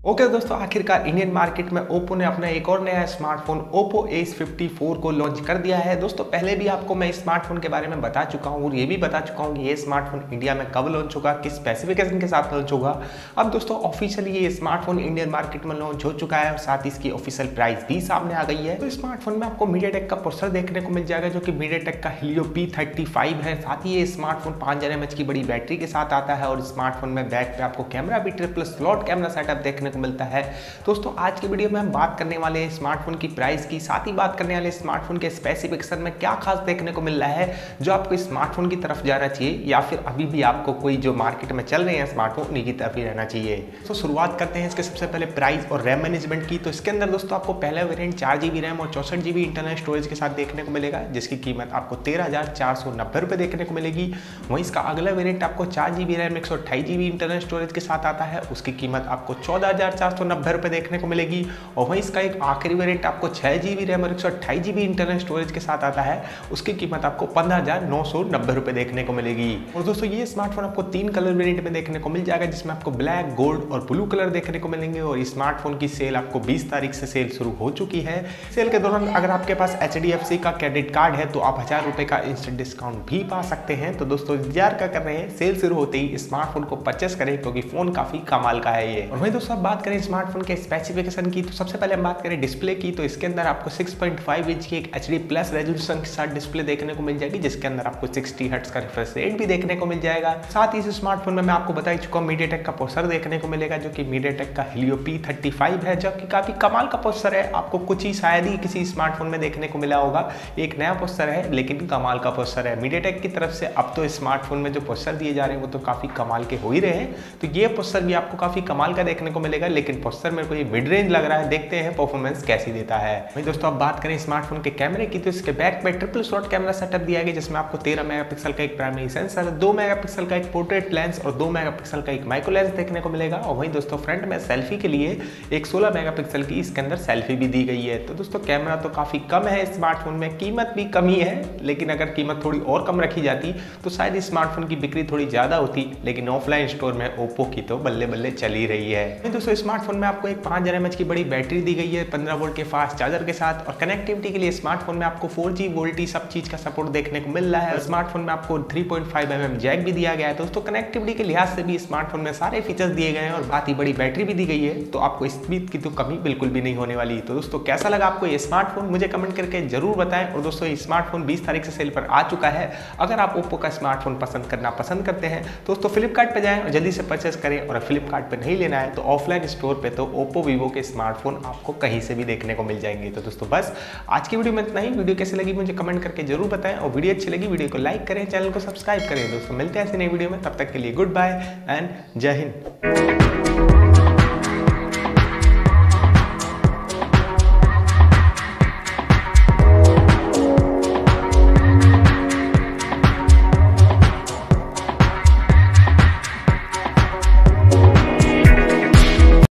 Okay दोस्तों, आखिरकार Indian market में ओप्पो ने अपना एक और नया स्मार्टफोन ओप्पो A54 को लॉन्च कर दिया है। दोस्तों पहले भी आपको मैं इस स्मार्टफोन के बारे में बता चुका हूँ और ये भी बता चुका हूँ कि ये स्मार्टफोन इंडिया में कब लॉन्च होगा, किस स्पेसिफिकेशन के साथ लॉन्च होगा। अब दोस्तों ऑफिशियली ये स्मार्टफोन इंडियन मार्केट में लॉन्च हो चुका है और साथ ही इसकी ऑफिशियल प्राइस भी सामने आ गई है। तो स्मार्टफोन में आपको मीडियाटेक का प्रोसेसर देखने को मिल जाएगा जो कि मीडियाटेक का Helio P35 है। साथ ही ये स्मार्टफोन 5000 mAh की बड़ी बैटरी के साथ आता है और स्मार्टफोन में बैक पे आपको कैमरा भी ट्रिपल स्लॉट कैमरा सेटअप देखने को मिलता है। दोस्तों आज की वीडियो में हम बात करने वाले हैं स्मार्टफोन की प्राइस की, साथ ही बात करने वाले स्मार्टफोन के स्पेसिफिकेशन में क्या खास देखने को मिल रहा है जो आपको स्मार्टफोन की तरफ जाना चाहिए या फिर अभी भी आपको कोई जो मार्केट में चल रहे हैं स्मार्टफोन उन्हीं की तरफ ही रहना चाहिए। तो शुरुआत करते हैं इसके सबसे पहले प्राइस और रैम मैनेजमेंट की। तो इसके अंदर दोस्तों आपको पहला वेरिएंट 4GB रैम और 64GB इंटरनल स्टोरेज के साथ देखने को मिलेगा जिसकी कीमत आपको 13,490 रुपये देखने को मिलेगी। वहीं इसका अगला वेरिएंट आपको 4GB RAM 128GB internal storage के साथ आता है, उसकी कीमत आपको 14,490 रुपये देखने को मिलेगी। और वहीं इसका एक आखिरी वेरिएंट आपको 6GB रैम और 128GB इंटरनल स्टोरेज के साथ आता है, उसकी कीमत आपको 15,990 रुपये देखने को मिलेगी। और दोस्तों ये स्मार्टफोन आपको 3 कलर वेरिएंट में देखने को मिल जाएगा जिसमें आपको ब्लैक, गोल्ड और ब्लू कलर देखने को मिलेंगे। और स्मार्टफोन की सेल आपको 20 तारीख से सेल शुरू हो चुकी है। सेल के दौरान अगर आपके पास HDFC का क्रेडिट कार्ड है तो आप 1000 रुपये का इंस्टेंट डिस्काउंट भी पा सकते हैं। तो दोस्तों इंतजार क्या कर रहे हैं, सेल शुरू होते ही स्मार्टफोन को परचेस करें क्योंकि फोन काफी कमाल का है ये। और वहीं दोस्तों बात करें स्मार्टफोन के स्पेसिफिकेशन की तो सबसे पहले हम बात करें डिस्प्ले की। तो इसके अंदर आपको 6.5 इंच की एक HD+ रेजोल्यूशन के साथ डिस्प्ले देखने को मिल जाएगी जिसके अंदर आपको 60 हर्ट्ज का रिफ्रेश रेट भी देखने को मिल जाएगा। साथ ही इस स्मार्टफोन में मैं आपको बता चुका हूं मीडियाटेक का प्रोसेसर देखने को मिलेगा जो कि मीडियाटेक का Helio P35 है जो कि काफी कमाल का प्रोसेसर है। आपको कुछ ही शायद ही किसी स्मार्टफोन में देखने को मिला होगा। एक नया प्रोसेसर है लेकिन कमाल का प्रोसेसर है मीडियाटेक की तरफ से। अब तो स्मार्टफोन में जो प्रोसेसर दिए जा रहे हैं वो तो काफी कमाल के हो ही रहे हैं, तो ये प्रोसेसर भी आपको काफी कमाल का देखने को मिलेगा। लेकिन प्रोसेसर मेरे को ये मिड रेंज लग रहा है, देखते हैं परफॉर्मेंस कैसी देता है। वहीं दोस्तों अब बात करें स्मार्टफोन के कैमरे की तो इसके बैक पे ट्रिपल स्लॉट कैमरा सेटअप दिया गया जिसमें आपको 13 मेगापिक्सल का एक प्राइमरी सेंसर, 2 मेगापिक्सल का एक पोर्ट्रेट लेंस और 2 मेगापिक्सल का एक माइक्रो लेंस देखने को मिलेगा। और वहीं दोस्तों फ्रंट में सेल्फी के लिए एक 16 मेगापिक्सल की इसके अंदर सेल्फी भी दी गई है। तो दोस्तों कैमरा तो काफी कम है स्मार्टफोन में, कीमत भी कम ही है, लेकिन अगर कीमत थोड़ी और कम रखी जाती तो शायद इस स्मार्टफोन की बिक्री थोड़ी ज्यादा होती। लेकिन ऑफलाइन स्टोर में ओप्पो की तो बल्ले बल्ले चल ही रही है। दोस्तों स्मार्टफोन में आपको एक 5000 mAh की बड़ी बैटरी दी गई है 15 वोल्ट के फास्ट चार्जर के साथ। और कनेक्टिविटी के लिए स्मार्टफोन में आपको 4G वोल्टी सब चीज का सपोर्ट देखने को मिल रहा है। स्मार्टफोन में आपको 3.5mm जैक भी दिया गया है। दोस्तों कनेक्टिविटी के लिहाज से भी स्मार्टफोन में सारे फीचर्स दिए गए हैं और बात ही बड़ी बैटरी भी दी गई है, तो आपको स्पीड की तो कमी बिल्कुल भी नहीं होने वाली। तो दोस्तों कैसा लगा आपको ये स्मार्टफोन मुझे कमेंट करके जरूर बताएं। और दोस्तों ये स्मार्टफोन 20 तारीख से सेल पर आ चुका है। अगर आप ओप्पो का स्मार्टफोन पसंद करना पसंद करते हैं दोस्तों फ्लिपकार्ट पे जाएं और जल्दी से परचेस करें। और फ्लिपकार्ट पे नहीं लेना है तो ऑफलाइन स्टोर पे तो ओप्पो वीवो के स्मार्टफोन आपको कहीं से भी देखने को मिल जाएंगे। तो दोस्तों बस आज की वीडियो में इतना ही। वीडियो कैसी लगी मुझे कमेंट करके जरूर बताएं और वीडियो अच्छी लगी वीडियो को लाइक करें, चैनल को सब्सक्राइब करें। दोस्तों मिलते हैं ऐसी नई वीडियो में, तब तक के लिए गुड बाय एंड जय हिंद।